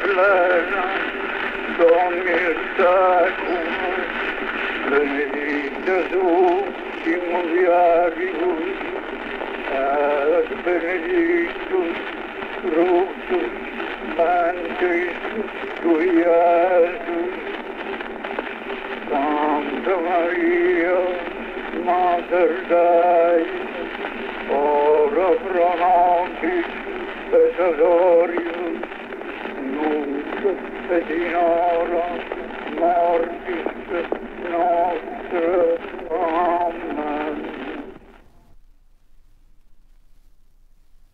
plena, Domini tecum, benedicta tu in mulieribus, et benedictus fructus ventris tui, Iesus. Santa Maria, Mater Dei, ora pro nobis peccatoribus, nunc et in hora mortis nostre.